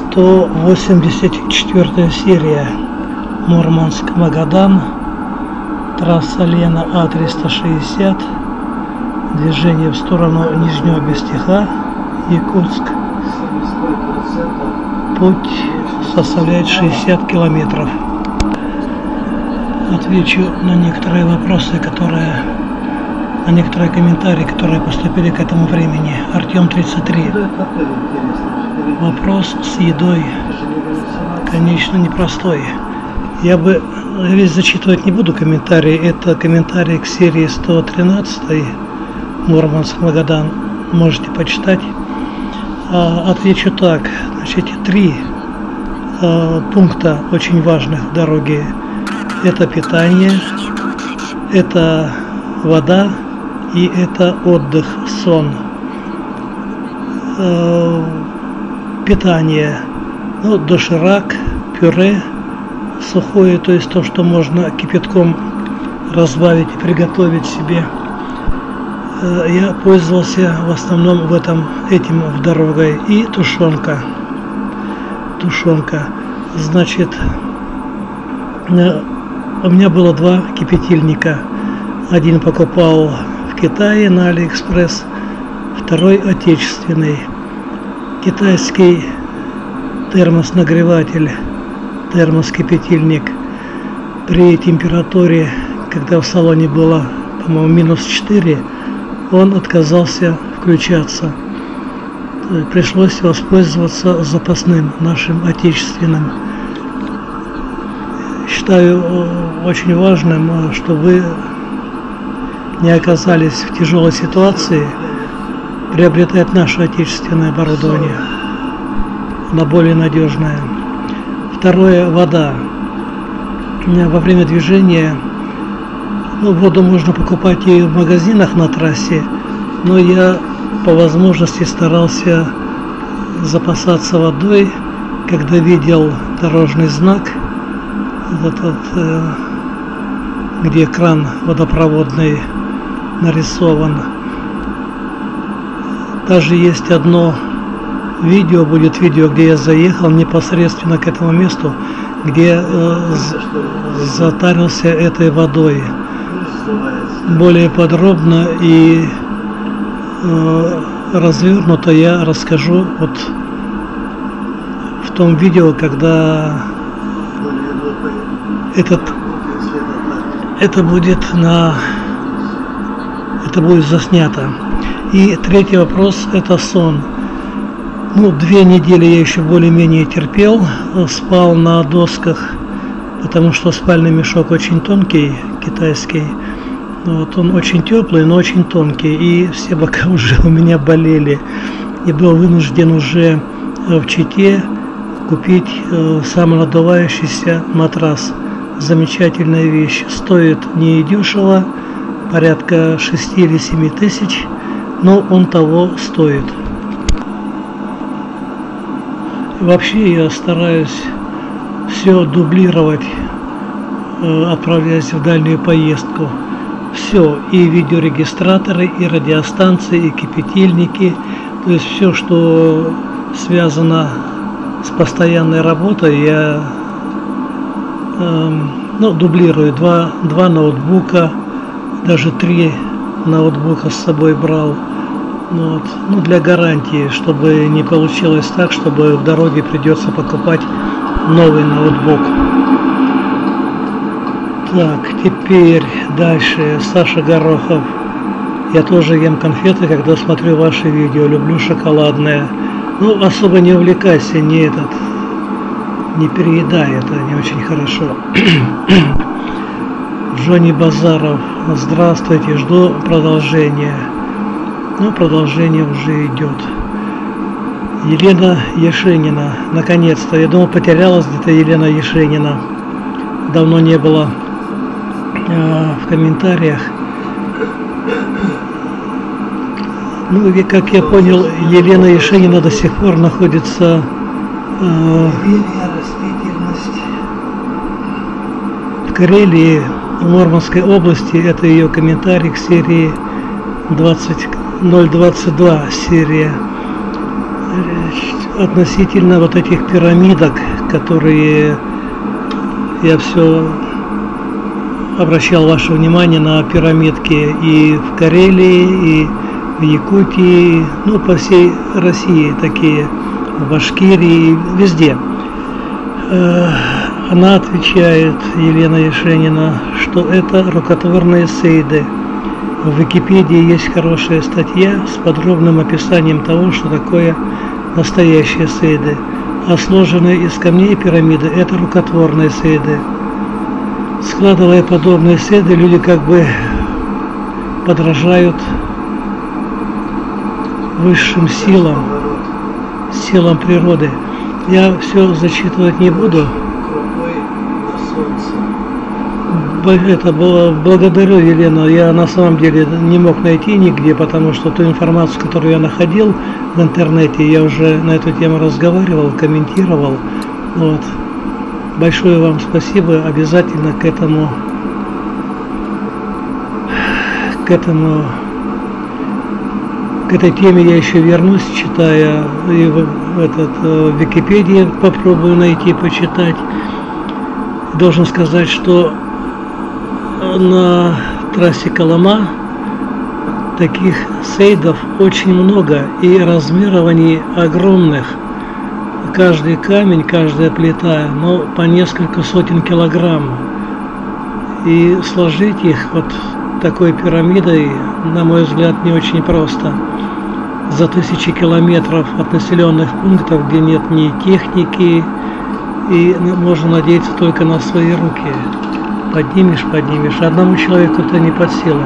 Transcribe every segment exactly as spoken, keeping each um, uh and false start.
сто восемьдесят четвёртая серия. Мурманск, Магадан. Трасса Лена А триста шестьдесят. Движение в сторону Нижнего Бестиха, Якутск. Путь составляет шестьдесят километров. Отвечу на некоторые вопросы, которые, на некоторые комментарии, которые поступили к этому времени. Артем тридцать три. Вопрос с едой, конечно, непростой. Я бы весь зачитывать не буду комментарии. Это комментарии к серии сто тринадцать. Мурманск, Магадан. Можете почитать. Отвечу так. Значит, три пункта очень важных в дороге. Это питание, это вода и это отдых, сон. Питание. Ну, доширак, пюре сухое, то есть то, что можно кипятком разбавить и приготовить себе. Я пользовался в основном в этом, этим в дорогой. И тушенка. Тушенка. Значит, у меня было два кипятильника. Один покупал в Китае на Алиэкспресс, второй отечественный. Китайский термос-нагреватель, термос-кипятильник. При температуре, когда в салоне было, по-моему, минус четыре, он отказался включаться. Пришлось воспользоваться запасным, нашим отечественным. Считаю очень важным, что вы не оказались в тяжелой ситуации, приобретать наше отечественное оборудование. Оно более надежное. Второе, вода. Во время движения, ну, воду можно покупать и в магазинах на трассе, но я по возможности старался запасаться водой, когда видел дорожный знак, этот, э, где кран водопроводный нарисован. Даже есть одно видео, будет видео, где я заехал непосредственно к этому месту, где э, затарился этой водой. Более подробно и э, развернуто я расскажу вот в том видео, когда этот это будет на это будет заснято. И третий вопрос — это сон. Ну, две недели я еще более-менее терпел, спал на досках, потому что спальный мешок очень тонкий, китайский. Вот, он очень теплый, но очень тонкий, и все бока уже у меня болели. И был вынужден уже в Чите купить э, самонадувающийся матрас. Замечательная вещь. Стоит не дешево, порядка шести или семи тысяч, но он того стоит. Вообще я стараюсь все дублировать, э, отправляясь в дальнюю поездку. Все, и видеорегистраторы, и радиостанции, и кипятильники, то есть все, что связано с постоянной работой, я э, ну, дублирую. Два, два ноутбука, даже три ноутбука с собой брал. Вот. Ну, для гарантии, чтобы не получилось так, чтобы в дороге придется покупать новый ноутбук. Так, теперь дальше. Саша Горохов. Я тоже ем конфеты, когда смотрю ваши видео. Люблю шоколадное. Ну, особо не увлекайся, не этот, не переедай, это не очень хорошо. Джонни Базаров. Здравствуйте, жду продолжения. Ну, продолжение уже идет. Елена Ешенина. Наконец-то. Я думал, потерялась где-то Елена Ешенина. Давно не было э, в комментариях. Ну, и как я понял, Елена Ешенина до сих пор находится э, в Карелии, в Мурманской области. Это ее комментарий к серии двадцать ноль двадцать два серия. относительно вот этих пирамидок, которые я все обращал ваше внимание на пирамидки и в Карелии, и в Якутии, ну по всей России такие, в Башкирии, везде. Она отвечает, Елена Яшенина, что это рукотворные сейды. В Википедии есть хорошая статья с подробным описанием того, что такое настоящие сейды. А сложенные из камней пирамиды – это рукотворные сейды. Складывая подобные сейды, люди как бы подражают высшим силам, силам природы. Я все зачитывать не буду. Это было, благодарю, Елена, я на самом деле не мог найти нигде, потому что ту информацию, которую я находил в интернете, я уже на эту тему разговаривал, комментировал. Вот. Большое вам спасибо, обязательно к этому, к этому, к этой теме я еще вернусь, читая, и в, этот, в Википедии попробую найти, почитать. Должен сказать, что на трассе Колыма таких сейдов очень много, и размеров они огромных. Каждый камень, каждая плита, ну, по несколько сотен килограмм. И сложить их вот такой пирамидой, на мой взгляд, не очень просто. За тысячи километров от населенных пунктов, где нет ни техники, и можно надеяться только на свои руки. Поднимешь, поднимешь. Одному человеку это не под силу.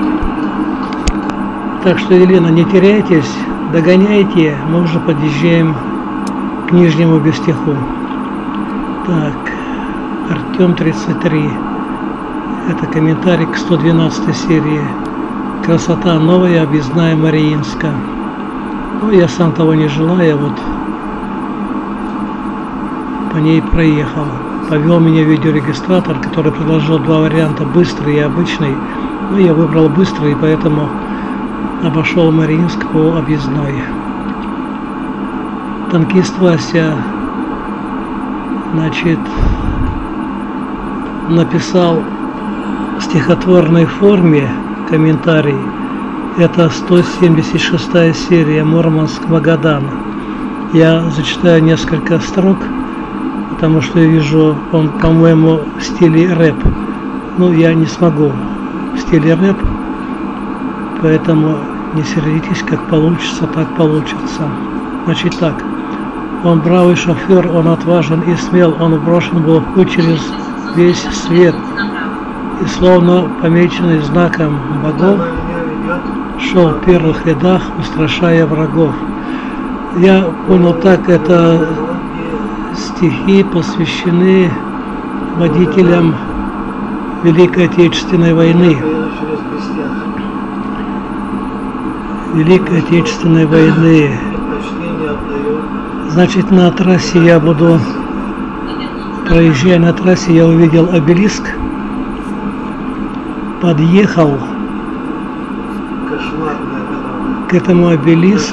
Так что, Елена, не теряйтесь, догоняйте, мы уже подъезжаем к Нижнему Бестиху. Так, Артем тридцать три. Это комментарий к сто двенадцатой серии. Красота новая, объездная Мариинска. Ну, я сам того не желая, вот по ней проехал. Повел меня видеорегистратор, который предложил два варианта, быстрый и обычный. Ну, я выбрал быстрый, и поэтому обошел Мариинск по объездной. Танкист Вася, значит, написал в стихотворной форме комментарий. Это сто семьдесят шестая серия, Мурманск, Магадан. Я зачитаю несколько строк, потому что я вижу, он, по-моему, в стиле рэп. Ну, я не смогу в стиле рэп, поэтому не сердитесь, как получится, так получится. Значит так, он бравый шофер, он отважен и смел, он брошен был в путь через весь свет, и словно помеченный знаком богов, шел в первых рядах, устрашая врагов. Я понял так, это стихи посвящены водителям Великой Отечественной войны. Великой Отечественной войны. Значит, на трассе я буду, проезжая на трассе, я увидел обелиск, подъехал к этому обелиску.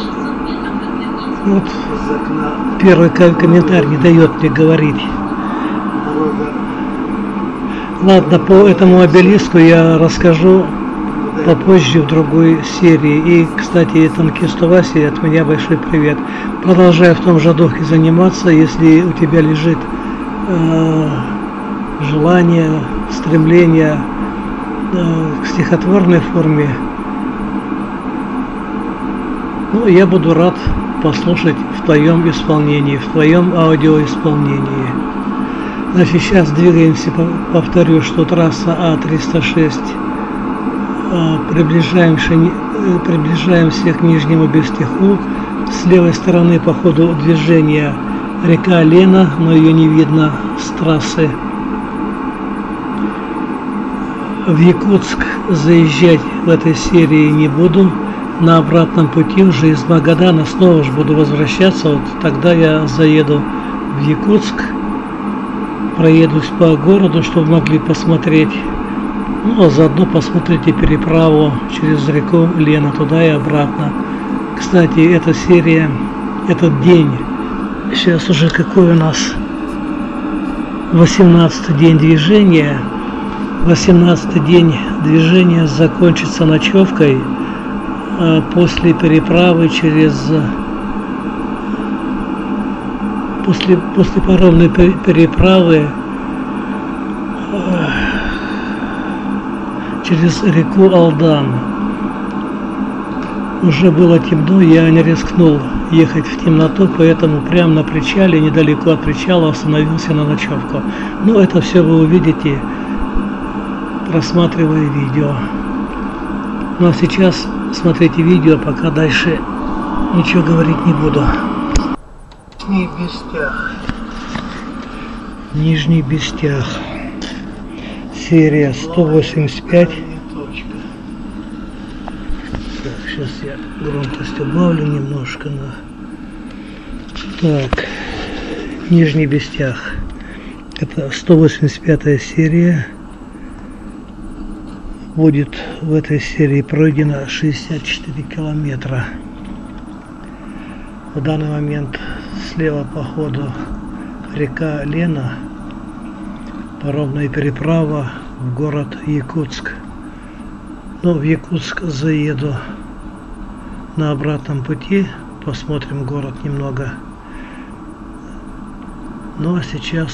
Вот первый комментарий не дает мне говорить. Ладно, по этому обелиску я расскажу попозже в другой серии. И, кстати, танкисту Васе от меня большой привет. Продолжай в том же духе заниматься, если у тебя лежит э, желание, стремление э, к стихотворной форме. Ну, я буду рад послушать в твоем исполнении, в твоем аудиоисполнении. Значит, сейчас двигаемся, повторю, что трасса А триста шесть, приближаемся, приближаемся к Нижнему Бестиху. С левой стороны по ходу движения река Лена, но ее не видно с трассы. В Якутск заезжать в этой серии не буду. На обратном пути уже из Магадана снова же буду возвращаться. Вот тогда я заеду в Якутск, проедусь по городу, чтобы могли посмотреть. Ну, а заодно посмотрите переправу через реку Лена туда и обратно. Кстати, эта серия этот день. Сейчас уже какой у нас восемнадцатый день движения. восемнадцатый день движения закончится ночевкой после переправы через после, после паромной переправы через реку Алдан. Уже было темно, я не рискнул ехать в темноту, поэтому прямо на причале, недалеко от причала, остановился на ночевку. Но это все вы увидите, просматривая видео. Ну а сейчас смотрите видео, пока дальше ничего говорить не буду. Нижний Бестях. Нижний Бестях. Серия сто восемьдесят пять. Так, сейчас я громкость убавлю немножко. На... Так, Нижний Бестях. Это сто восемьдесят пятая серия. Будет в этой серии пройдено шестьдесят четыре километра. В данный момент слева по ходу река Лена, паромная переправа в город Якутск. Но в Якутск заеду на обратном пути, посмотрим город немного. Ну а сейчас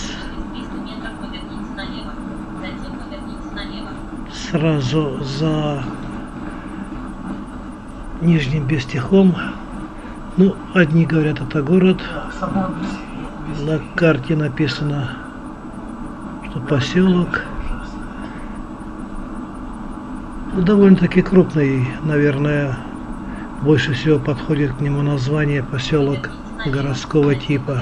сразу за Нижним Бестяхом, ну, одни говорят, это город, на карте написано, что поселок, ну, довольно-таки крупный, наверное, больше всего подходит к нему название поселок городского типа.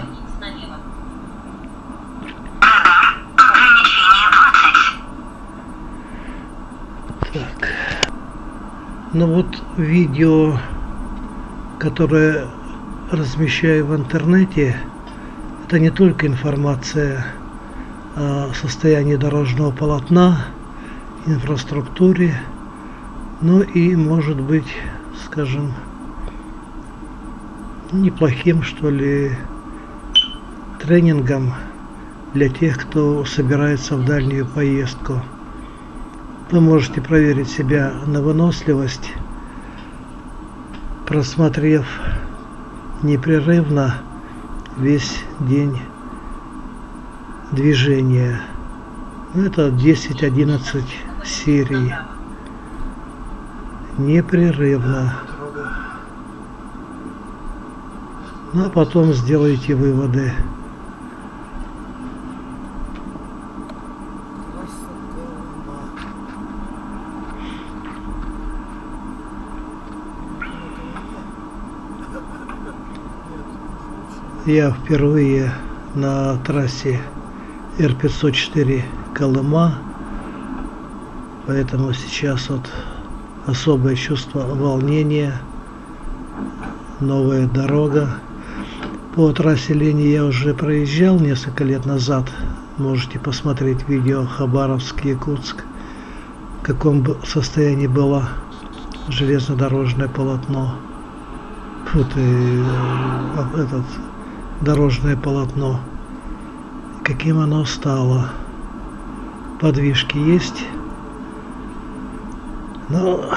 Так. Ну вот видео, которое размещаю в интернете, это не только информация о состоянии дорожного полотна, инфраструктуре, но и может быть, скажем, неплохим, что ли, тренингом для тех, кто собирается в дальнюю поездку. Вы можете проверить себя на выносливость, просмотрев непрерывно весь день движения. Это десять-одиннадцать серий. Непрерывно. Ну а потом сделайте выводы. Я впервые на трассе Р пятьсот четыре Колыма, поэтому сейчас вот особое чувство волнения, новая дорога. По трассе Лени я уже проезжал несколько лет назад, можете посмотреть видео Хабаровск-Якутск, в каком состоянии было железнодорожное полотно, вот и этот дорожное полотно, каким оно стало. Подвижки есть, но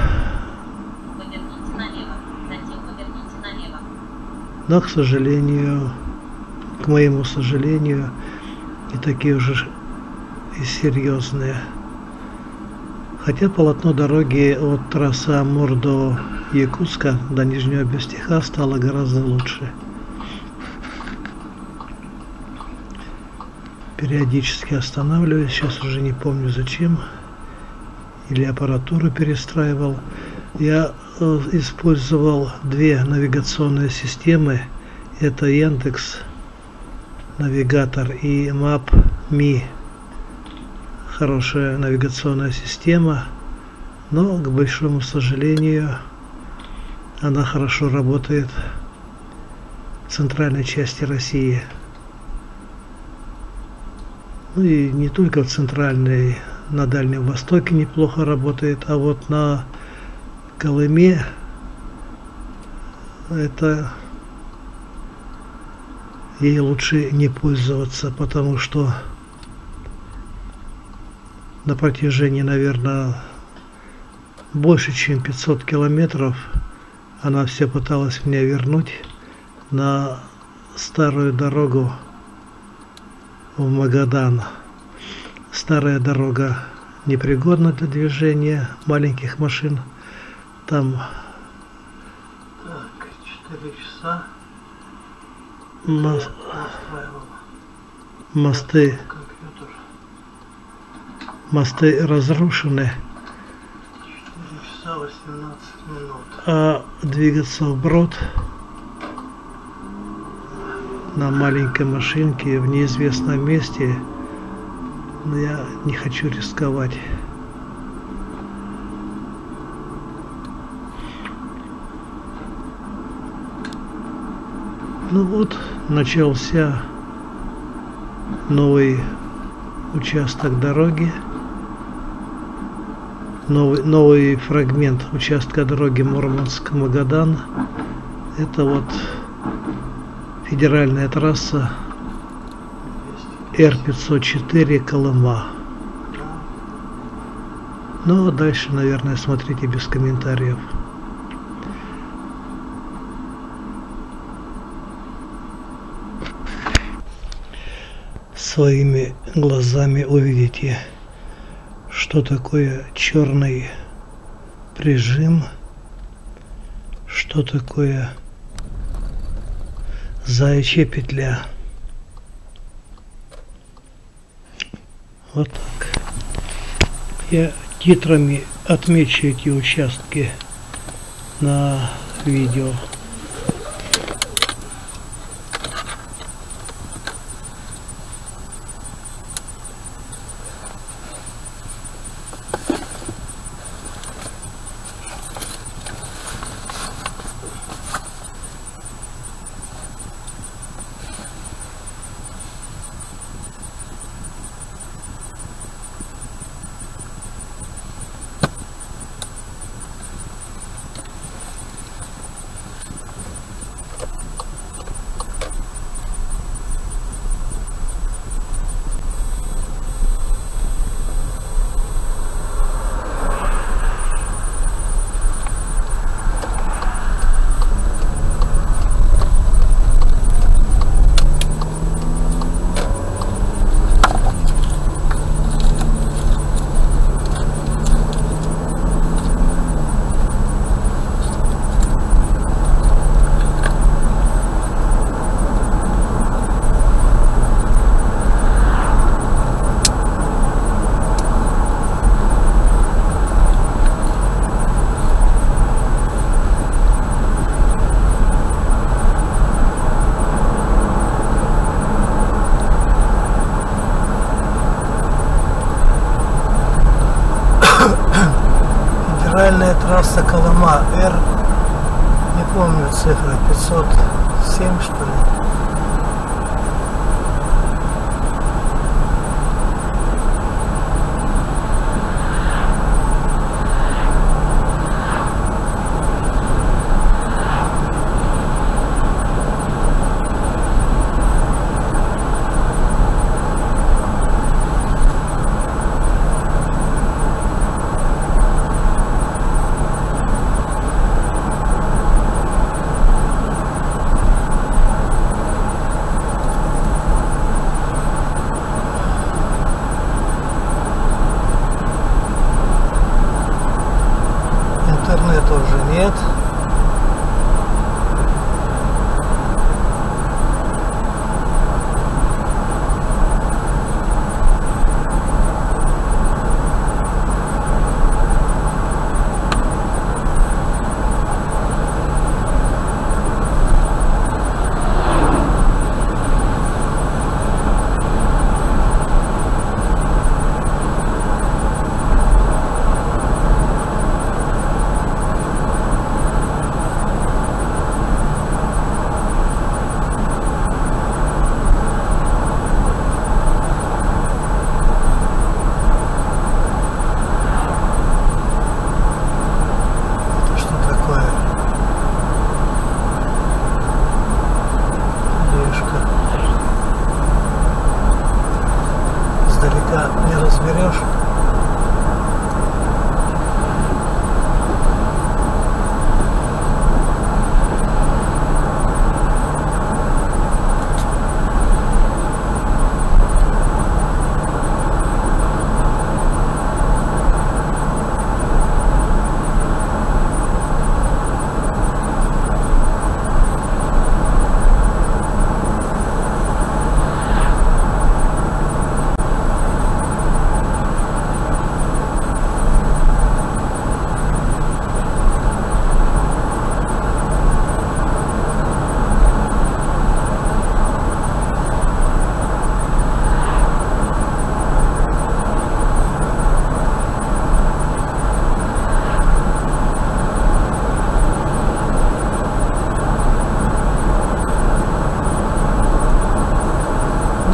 но к сожалению, к моему сожалению, не такие уже и серьезные. Хотя полотно дороги от трассы Амур до Якутска, до Нижнего Бестяха стало гораздо лучше. Периодически останавливаюсь, сейчас уже не помню зачем, или аппаратуру перестраивал. Я э, использовал две навигационные системы, это Яндекс навигатор и Map.me. Хорошая навигационная система, но, к большому сожалению, она хорошо работает в центральной части России. Ну и не только в центральной, на Дальнем Востоке неплохо работает, а вот на Колыме это ей лучше не пользоваться, потому что на протяжении, наверное, больше чем пятьсот километров она все пыталась меня вернуть на старую дорогу в Магадан. Старая дорога непригодна для движения маленьких машин. Там так, четыре часа. Мос... мосты Компьютер. мосты разрушены, четыре часа восемнадцать минут. а двигаться вброд на маленькой машинке в неизвестном месте, но я не хочу рисковать. Ну вот, начался новый участок дороги, новый, новый фрагмент участка дороги Мурманск-Магадан. Это вот федеральная трасса Р пятьсот четыре Колыма. Ну а дальше, наверное, смотрите без комментариев. Своими глазами увидите, что такое черный прижим, что такое заячья петля. Вот так. Я титрами отмечу эти участки на видео. Федеральная трасса Колыма, Р, не помню цифры, пятьсот семь что ли.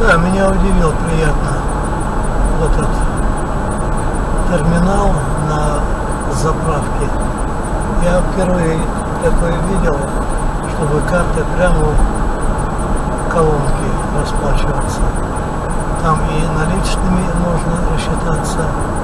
Да, меня удивил приятно вот этот терминал на заправке. Я впервые такое видел, чтобы карты прямо в колонке расплачиваться. Там и наличными можно рассчитаться.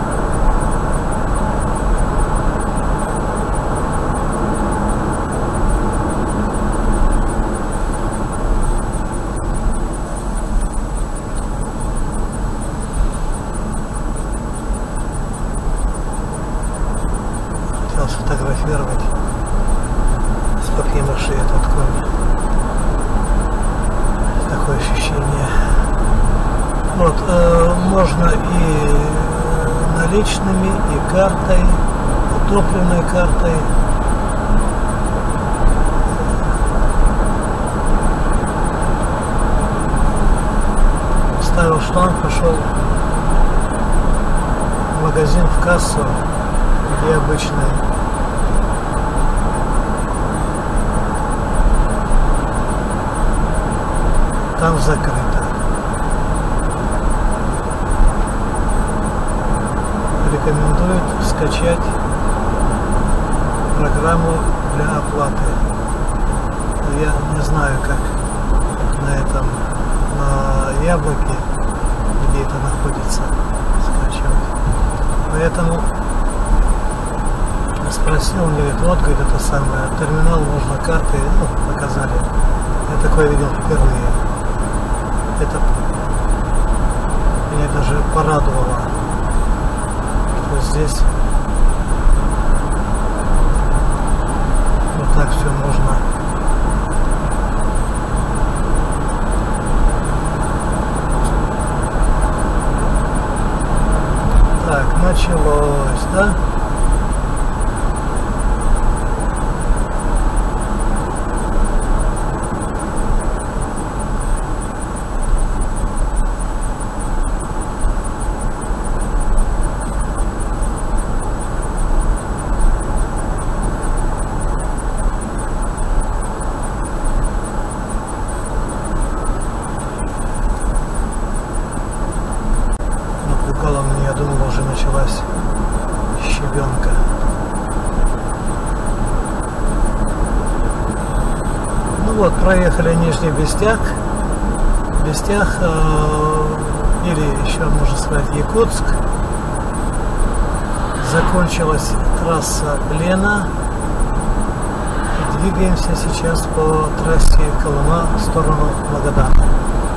Хотел сфотографировать с папье-маше этот конь. Такое ощущение. Вот, э, можно и наличными, и картой, и топливной картой. Ставил шланг, пошел в магазин, в кассу, где обычный. Там закрыто. Рекомендует скачать программу для оплаты. Я не знаю, как на этом, на Яблоке, где это находится, скачивать. Поэтому спросил, он говорит, вот, говорит, это самое, терминал, можно карты, ну, показали. Я такое видел впервые. Это меня даже порадовало, что здесь вот так все можно. Так, началось, да? Я думал, уже началась щебенка. Ну вот, проехали Нижний Бестях. Бестях, э, или еще можно сказать Якутск. Закончилась трасса Лена. И двигаемся сейчас по трассе Колыма в сторону Магадана.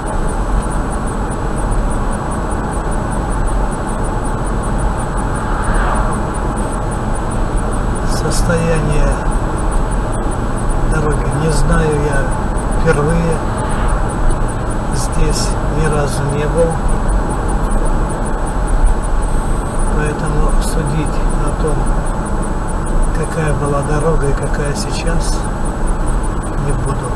Состояние дороги не знаю, я впервые здесь ни разу не был, поэтому судить о том, какая была дорога и какая сейчас, не буду.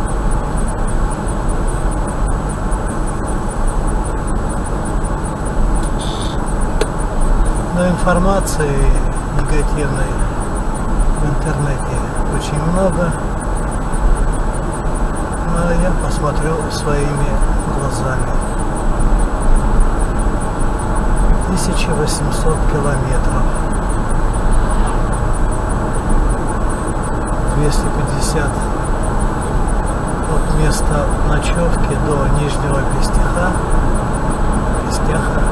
Но информации негативной в интернете очень много, но я посмотрел своими глазами. тысяча восемьсот километров, двести пятьдесят от места ночевки до Нижнего Бестяха. Бестяха.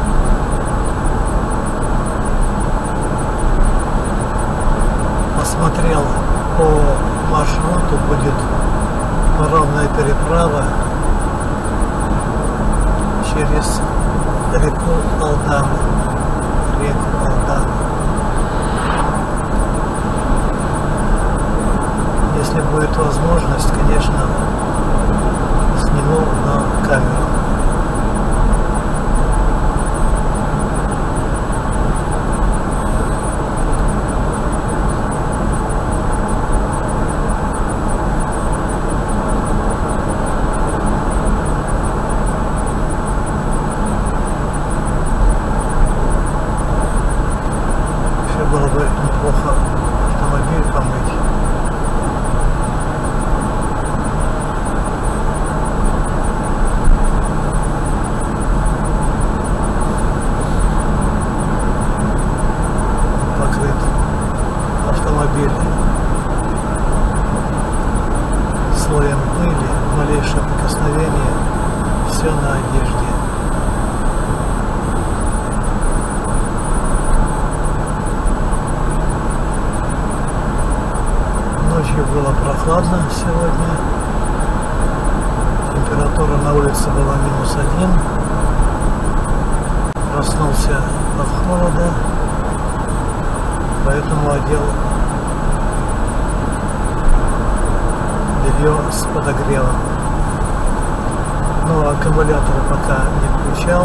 Посмотрел по маршруту, будет паромная переправа через реку Алдан, реку Алдан. Если будет возможность, конечно, сниму на камеру. Было бы неплохо автомобиль помыть. Ночью было прохладно сегодня. Температура на улице была минус один. Проснулся от холода, поэтому одел белье с подогревом. Но аккумуляторы пока не включал.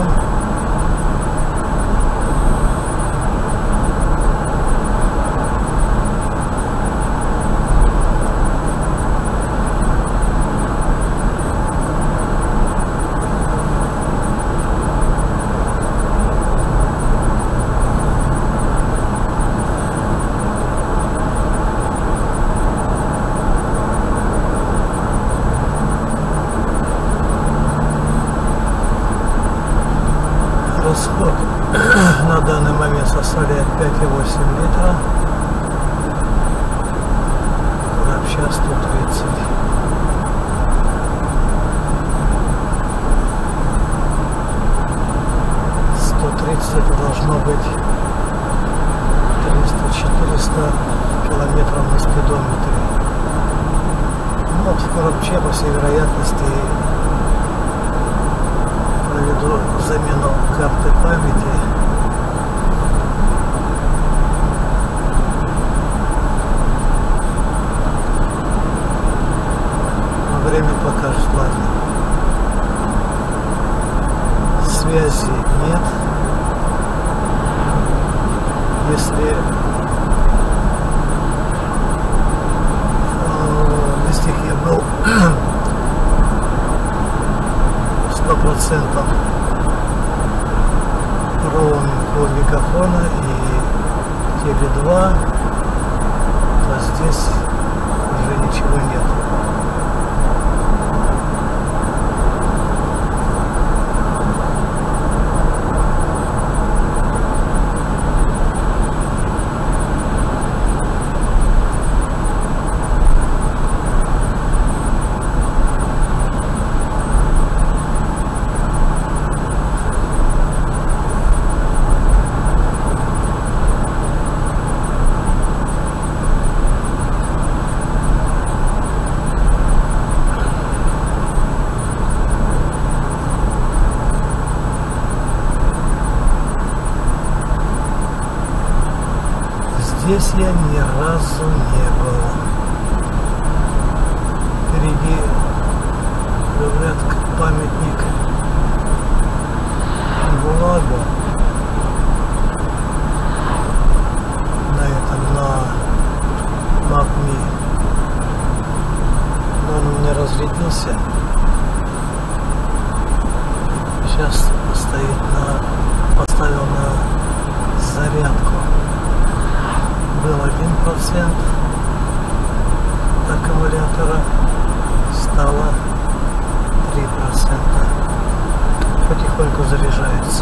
Расход на данный момент составляет пять и восемь литра. Вообще сто тридцать. сто тридцать это должно быть триста-четыреста километров на спидометре. Ну, вот в коробче, по всей вероятности, проведу замену карты памяти. Но время покажет, ладно. Связи нет. Если на стихе был сто процентов роуминг у мегафона и теле два, то здесь уже ничего нет. Здесь я ни разу не был. Впереди, говорят, памятник ГУЛАГу. На этом, на МАПМИ. Но он у меня разрядился. Сейчас стоит на, поставил на зарядку. Был один процент аккумулятора, стало три процента. Потихоньку заряжается.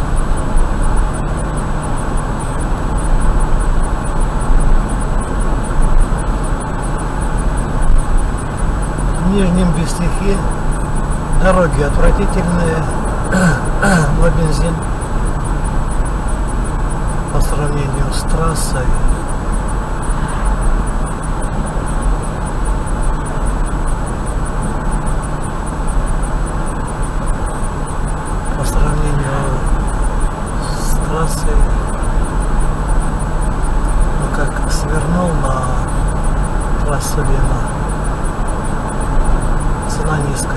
В Нижнем Бестихе дороги отвратительные, но бензин по сравнению с трассой по сравнению с трассой, ну как свернул на трассу Лена, цена низкая.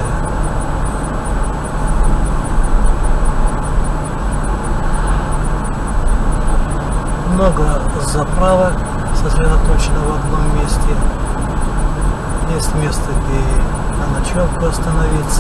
Много заправок сосредоточено в одном месте. Есть место, где на ночевку остановиться.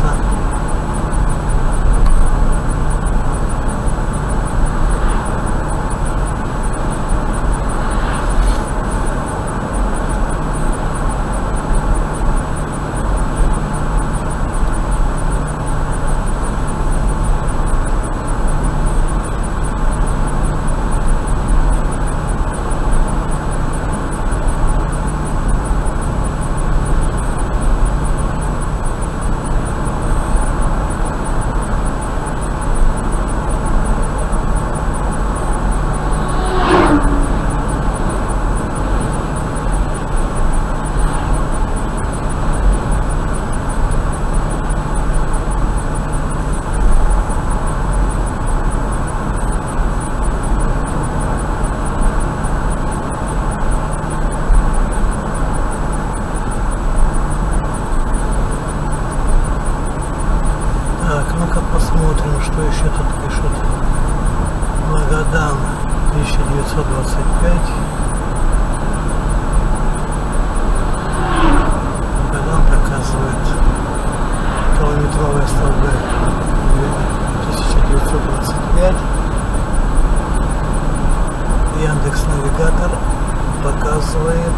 девятьсот двадцать пять. Когда он показывает километровые столбы тысяча девятьсот двадцать пять. Яндекс.Навигатор показывает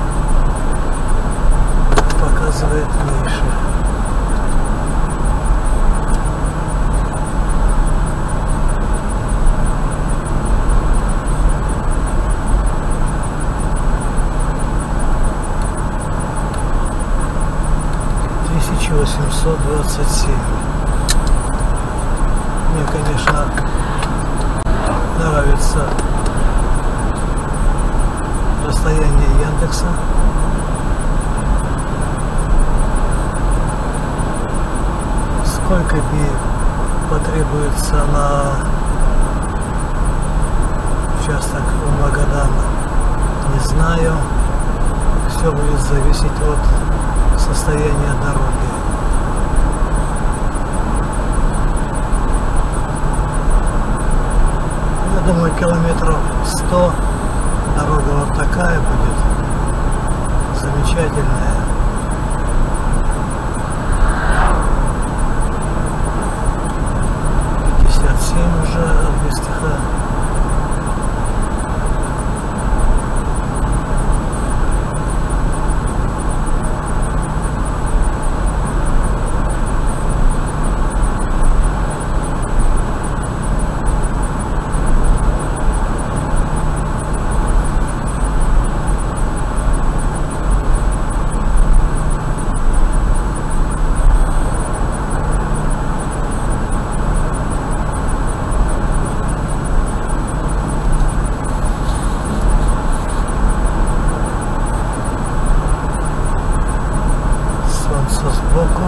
показывает меньше. тысяча восемьсот двадцать семь. Мне, конечно, нравится расстояние Яндекса. Сколько дней потребуется на участок в Магадан, не знаю. Все будет зависеть от состояния дороги. Я думаю, километров сто дорога вот такая будет, замечательная. пятьдесят семь уже от Бестиха. Сбоку.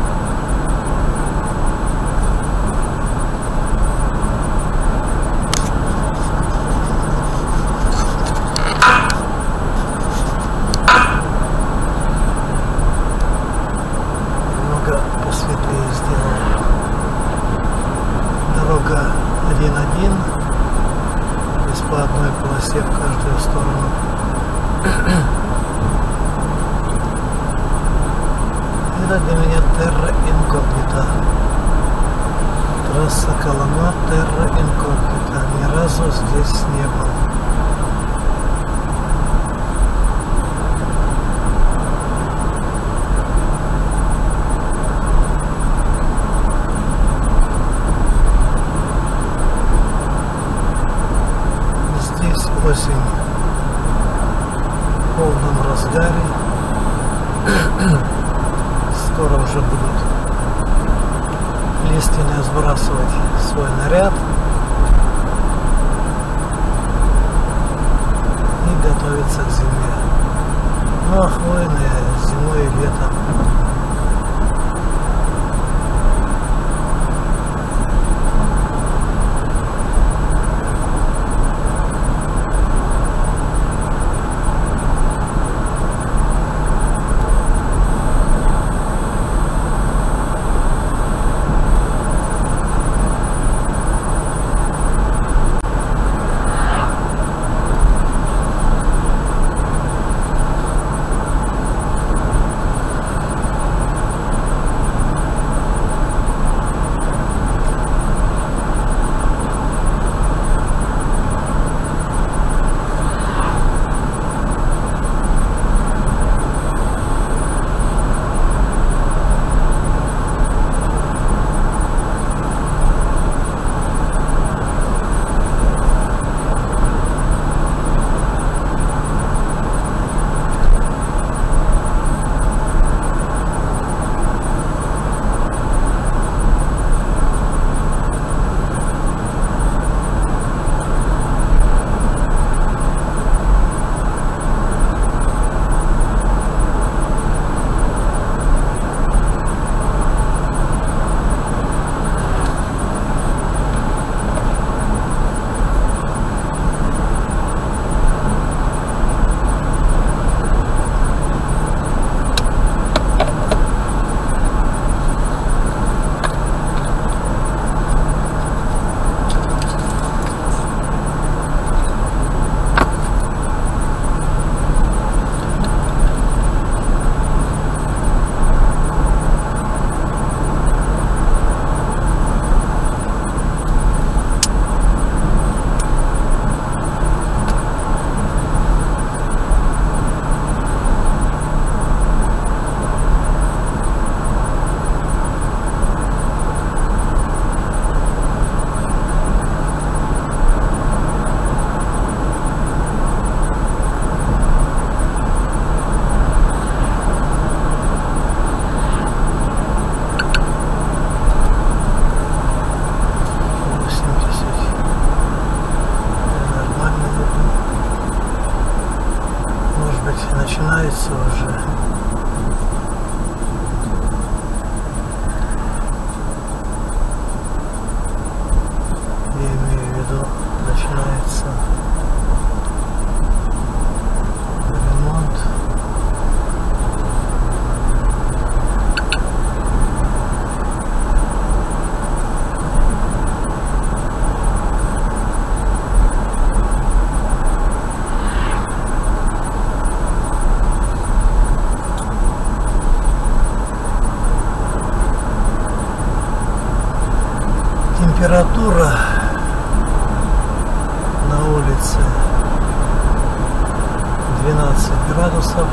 Немного посветлее сделал. Дорога один-один, то есть по одной полосе в каждую сторону. Это для меня терра инкогнита. Трасса Колыма терра инкогнита. Ни разу здесь не был. Здесь осень в полном разгаре. Скоро уже будут лиственные сбрасывать свой наряд и готовиться к зиме. Ну а хвойные зимой и летом. уже. Я имею в виду, начинается ремонт. Температура на улице двенадцать градусов.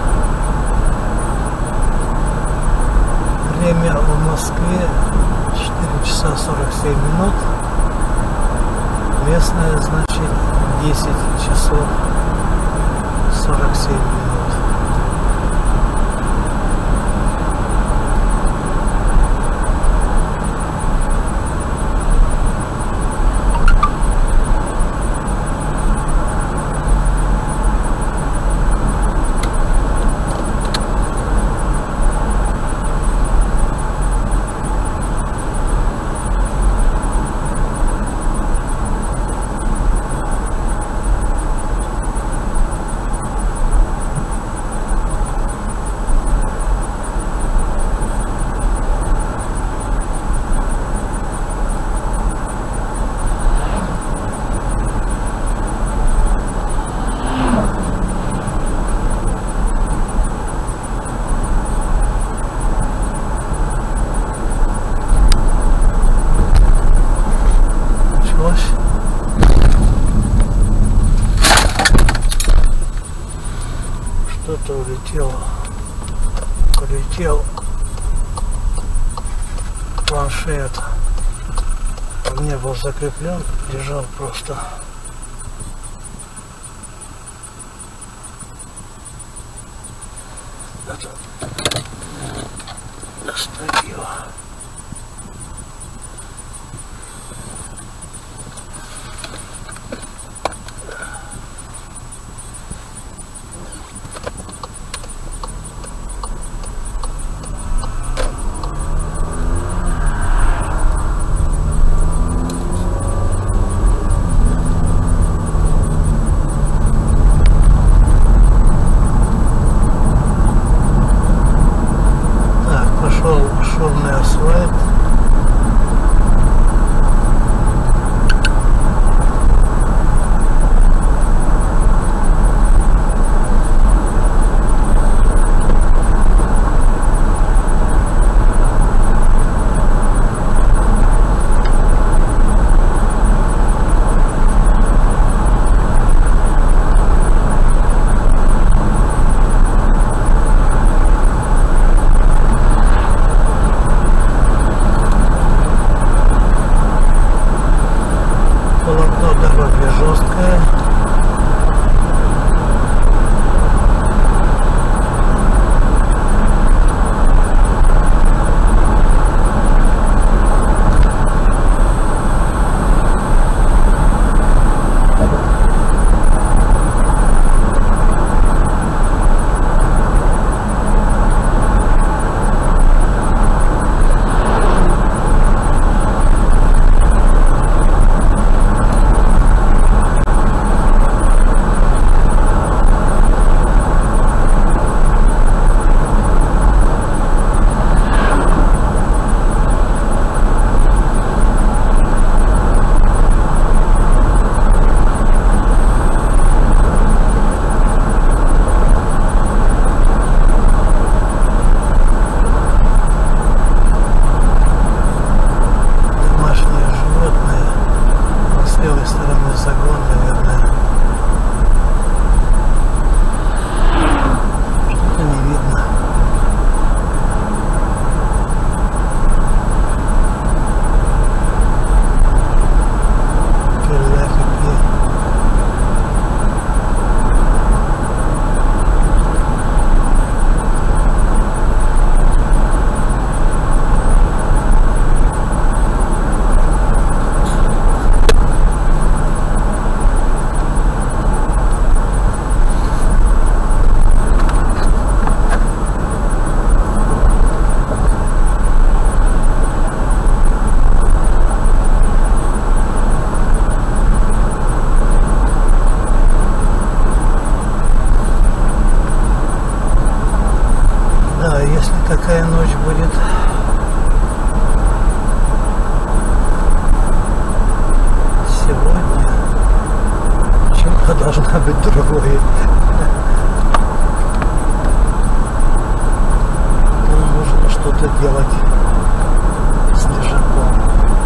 Время в Москве четыре часа сорок семь минут. Местное, значит, десять часов сорок семь минут. Что-то улетело, полетел планшет, он не был закреплен, лежал просто. Это достать его. Шумный асфальт. если такая ночь будет. Сегодня чего должна быть другой. Нужно что-то делать с лежаком.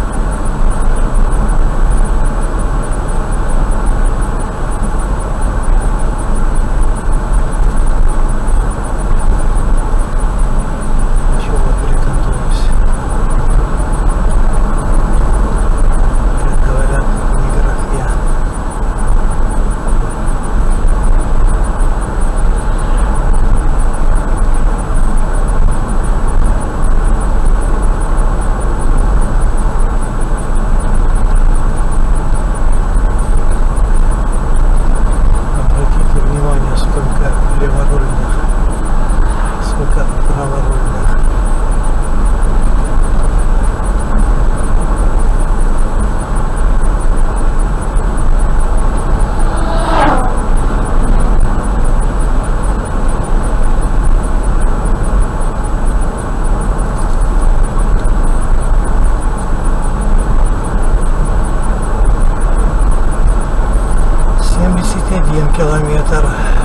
Километр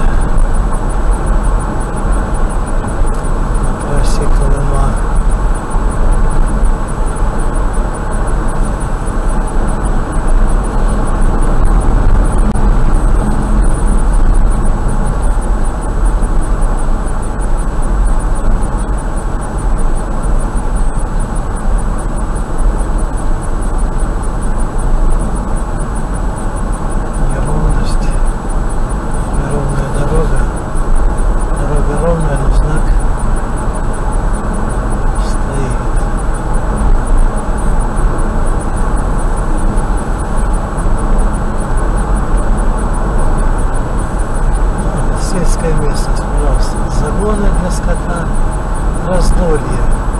на трассе Колыма. Сельская местность, пожалуйста. Загоны для скота, раздолье.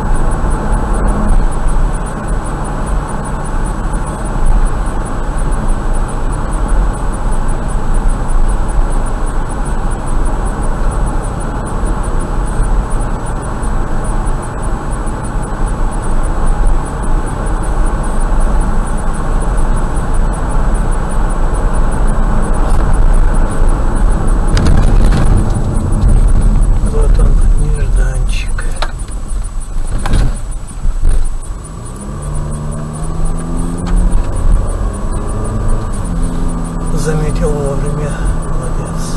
Заметил вовремя, молодец.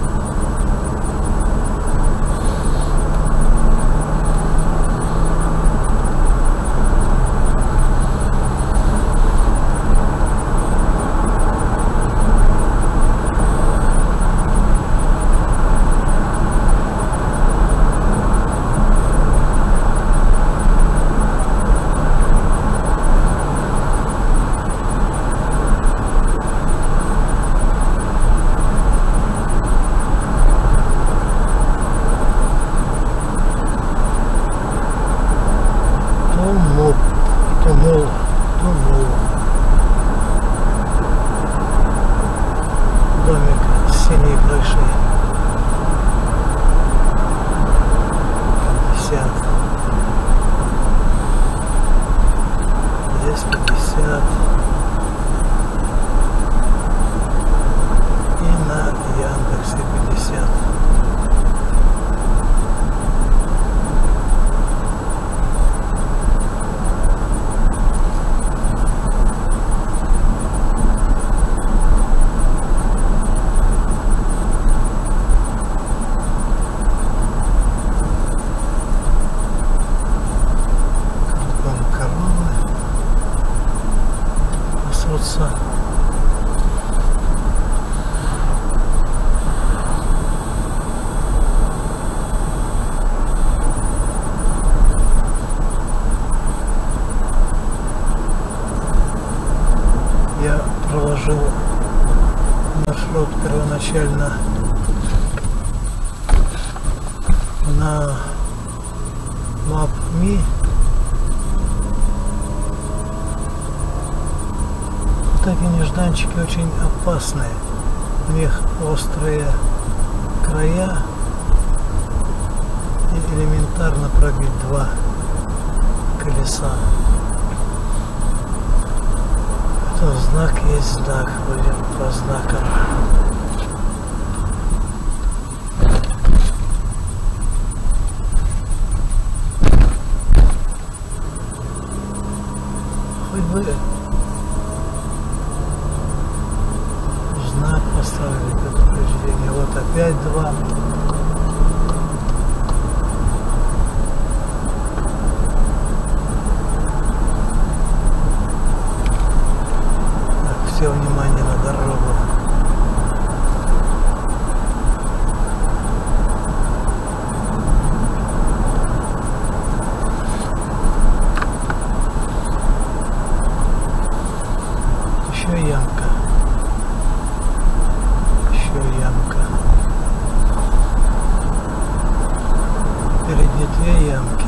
Тумул, тумул. Домик с синей крышей. пятьдесят. Здесь пятьдесят. И на Яндексе пятьдесят. Я проложил маршрут первоначально на Map.me. Вот эти нежданчики очень опасные. У них острые края и элементарно пробить два колеса. Это знак есть знак, будем по знакам. Хоть бы знак поставили, предупреждение. Вот опять два. Все внимание на дорогу. Еще ямка. Еще ямка. Впереди две ямки.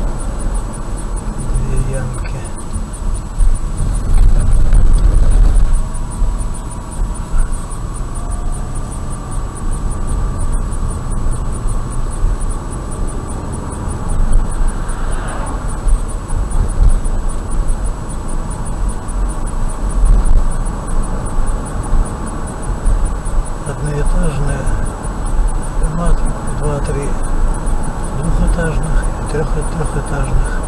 Две ямки. Одноэтажная дома, два-три двухэтажных и трех трехэтажных.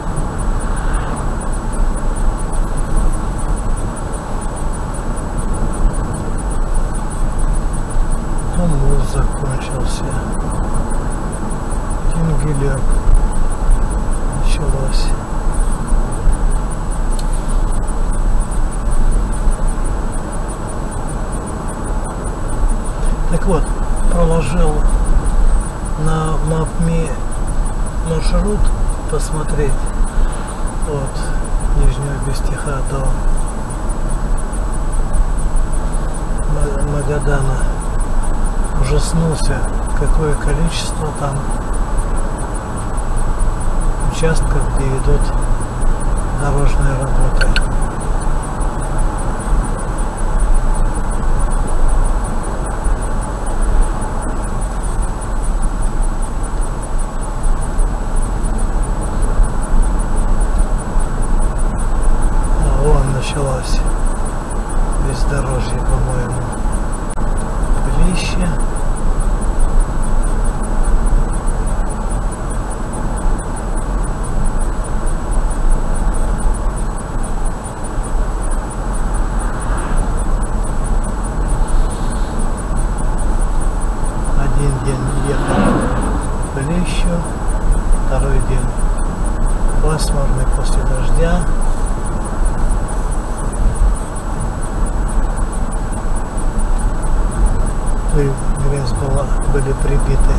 Там мост закончился. Тингелек началось. Так вот, проложил на мапме маршрут посмотреть от Нижнего Бестиха до Магадана. Ужаснулся, какое количество там участков, где идут дорожные работы. Началось бездорожье, по-моему, Пылище. Один день ехал в Пылищу, второй день пасмурный после дождя. Грязь была, были прибиты.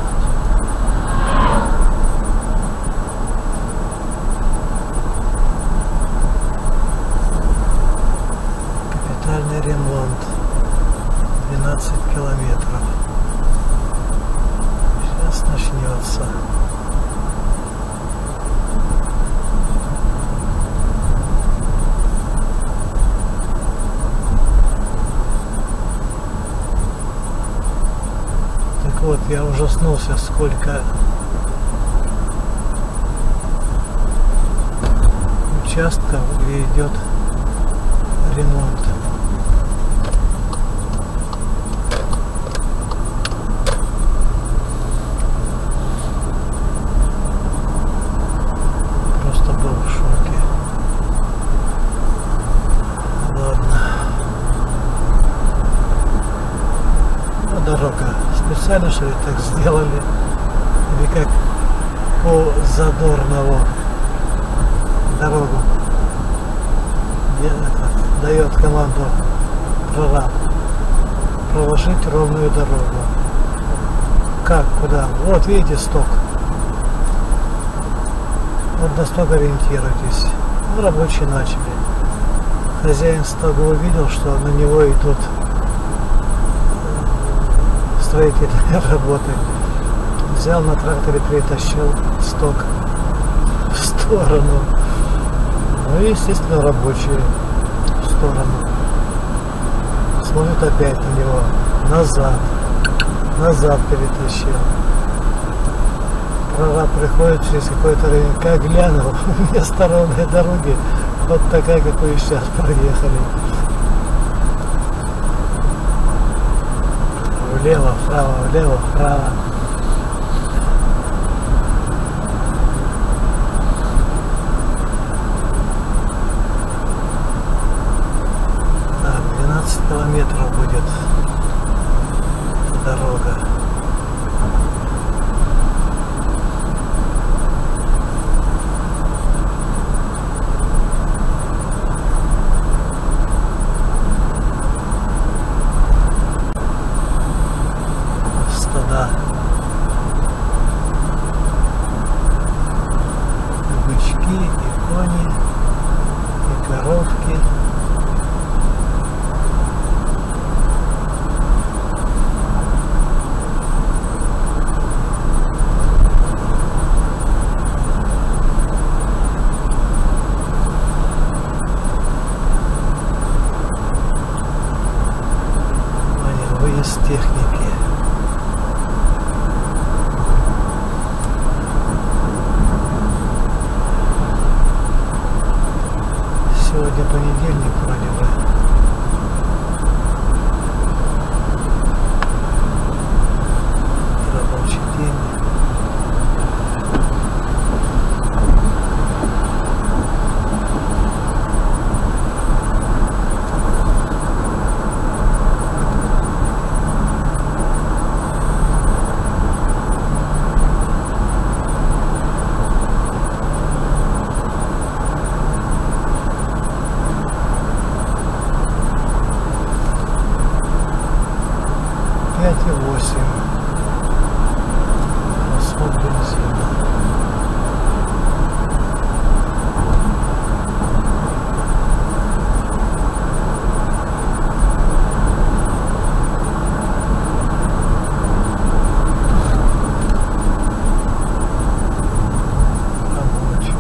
Капитальный ремонт. двенадцать километров. Сейчас начнется. Вот, я ужаснулся, сколько участков, где идет ремонт. Просто был в шоке. Ладно. А дорога. Специально, что ли, так сделали, или как по Задорнову дорогу, где это, дает команду прораб проложить ровную дорогу. Как, куда? Вот видите, сток. Вот на сток ориентируйтесь. Ну, рабочие начали. Хозяин стока увидел, что на него идут строительные работы. Взял на тракторе, притащил сток в сторону. Ну и, естественно, рабочие в сторону. Смотрит опять на него. Назад. Назад перетащил. прораб приходит через какое-то время, как глянул, вместо ровной дороги, вот такая, какую сейчас проехали. Влево, вправо, влево, вправо. Да, двенадцать километров будет дорога. Техники. Сегодня понедельник вроде бы. Рабочий день. пять и восемь. Расход бензина. Рабочий.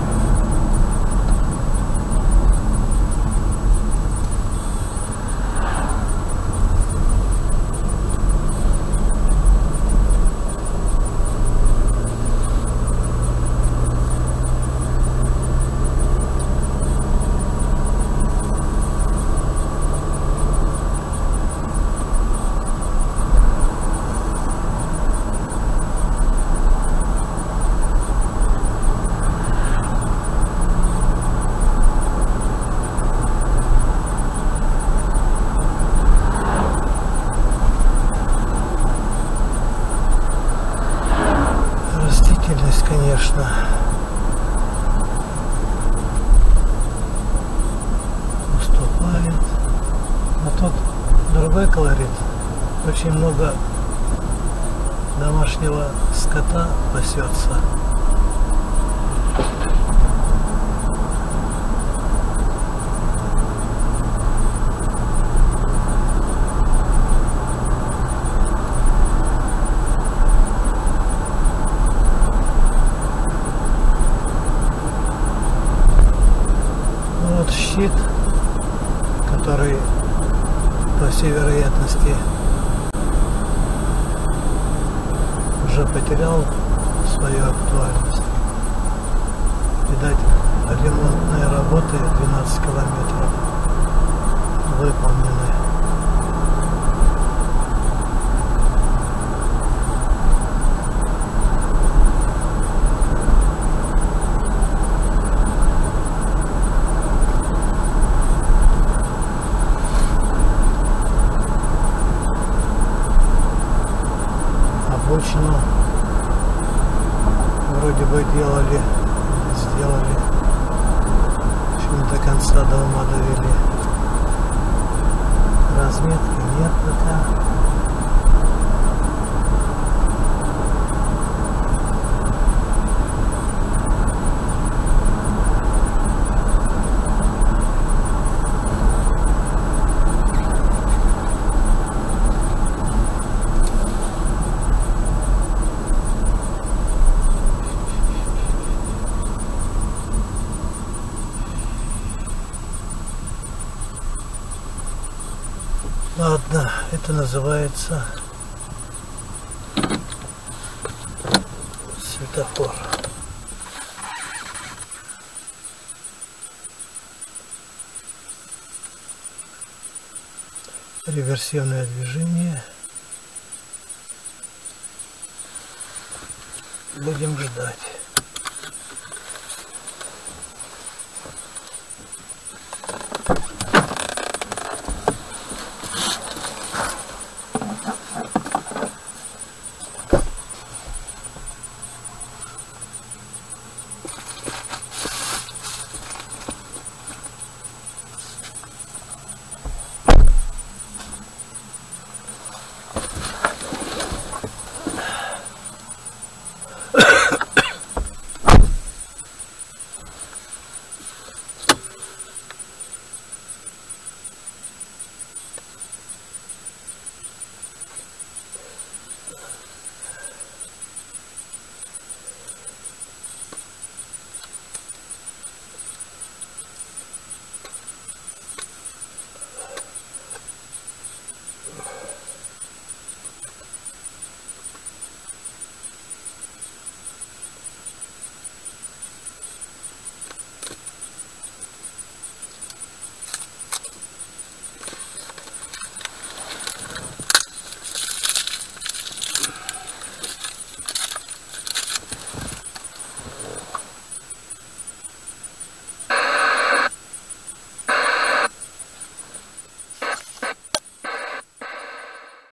Растительность, конечно, уступает, но тут другой колорит. Очень много домашнего скота пасется. Щит, который по всей вероятности уже потерял свою актуальность. Видать, ремонтные работы двенадцать километров выполнены. Обочину вроде бы делали, сделали, еще не до конца дома довели. Разметки нет пока. Ладно, это называется светофор. Реверсивное движение. Будем ждать.